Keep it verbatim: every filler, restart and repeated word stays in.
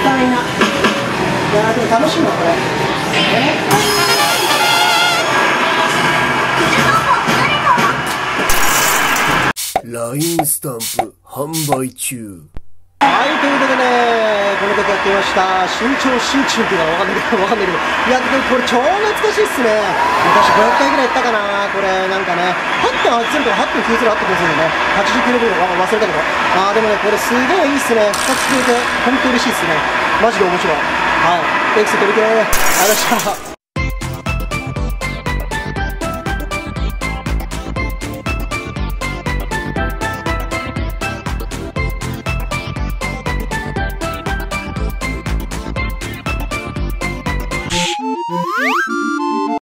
たいな。いやーでも楽しいなこれ。 ライン スタンプ販売中。 はい、ということでね、この曲やってみました。新潮新春っていうのはわかんないけど、わかんないけど。いや、でもこれ超懐かしいっすね。昔ごひゃくかいぐらいやったかな、これ、なんかね。はってんはちゼロとかはってんきゅうゼロあった気がするよね。はちじゅうきゅうレベル忘れたけど。あー、でもね、これすげえいいっすね。復活くれて、ほんと嬉しいっすね。マジで面白い。はい。エクセ取りてー。ありがとうございました。